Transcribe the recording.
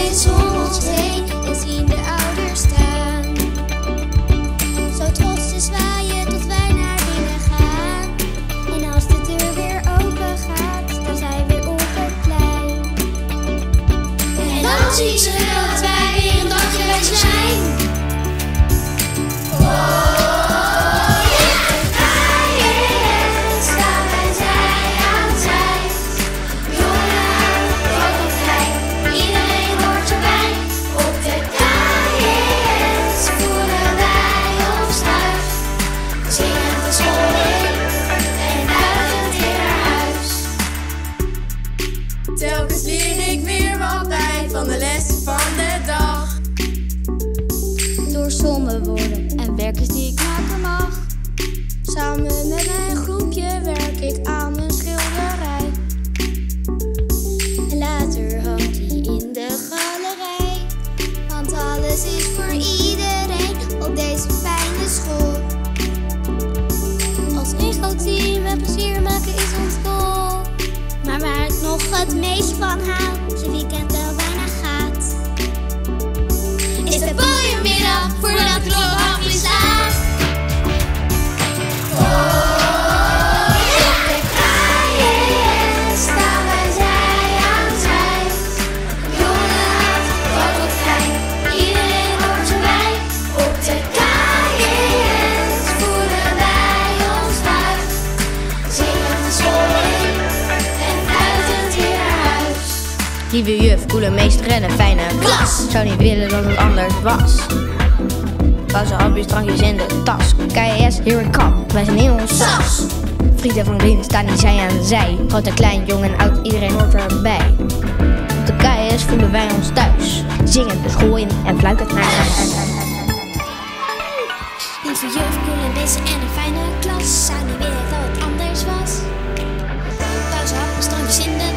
is om ons heen en zien de ouders staan. Zo trots te zwaaien tot wij naar binnen gaan. En als de deur weer open gaat, dan zijn we weer op het plein. En dan zien ze wel dat wij weer een dagje weg zijn. Telkens leer ik weer wat bij van de lessen van de dag. Door sommen woorden en werkjes die ik maken mag. Samen met mijn groepje werk ik aan mijn schilderij. En later hangt die in de galerij. Want alles is voor iedereen op deze fijne school. Als een groot team met plezier maken is ons doel. Maar waar ik nog het meest van hou, als je weekend wel bijna gaat, is de podiummiddag voordat de klok half is laat. Op de kraaien staan wij zij aan zij. Jongen, groot of klein, iedereen hoort erbij. Op de kraaien voelen wij ons thuis. Zingen de school in en buiten het weer naar huis. Lieve juf, coole meester en een fijne klas. Zou niet willen dat het anders was. Pauze, hapjes, drankjes in de tas. KS, here we come, wij zijn in ons sas. Vrienden van vrienden staan die zij aan zij. Groot en klein, jong en oud, iedereen hoort erbij. Op de KS voelen wij ons thuis. Zingen de school in en fluitend naar huis. Lieve juf, coole meester en een fijne klas. Zou niet willen dat het anders was. Pauze, hapjes, drankjes in de